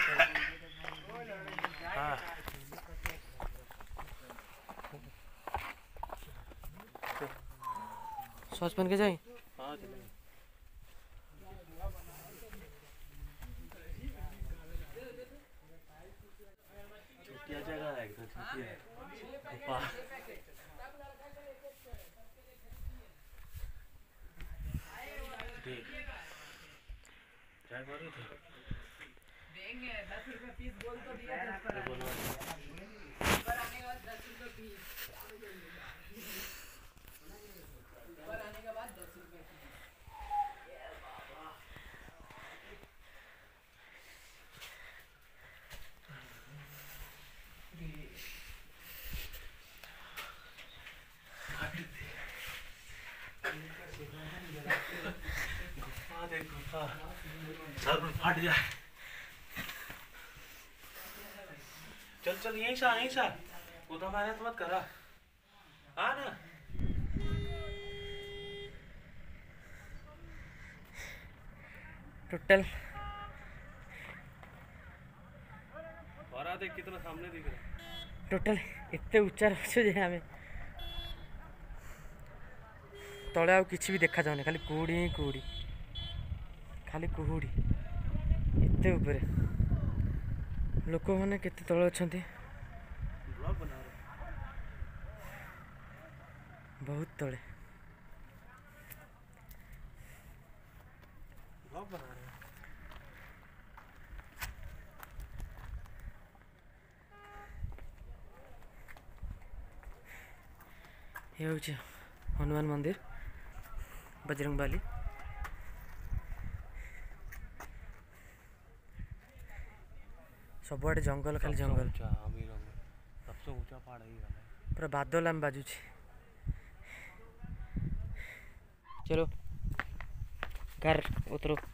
हाँ सॉस पहन के जाए। हाँ चलेंगे। छुट्टिया जगह है एकदम छुट्टिया चाय पा रही थी देंगे 10 रुपए फीस बोल तो दिया 10 पर आने के बाद 10 रुपए फीस पर आने के बाद 10 रुपए सर फट जाए। चल चल यहीं सा उधर मेहनत मत करा आ ना। टोटल और देख कितना सामने दिख रहा है। टोटल एते उच्चा रखु जे आम तले आ किसी भी देखा जाऊनी खाली कुहुड़ी ही कुहुड़ी खाली कुहुड़ी एते ऊपर लोक मैंने केते तले अछंती ब्लॉग बना रहे बहुत तले ब्लॉग बना रहे ये हूँ हनुमान मंदिर बजरंगबाली सबुआडे जंगल खाली जंगल सबसे ऊंचा पहाड़ ही वाला है। पूरा बादल आम बाजुची। चलो घर उतरो।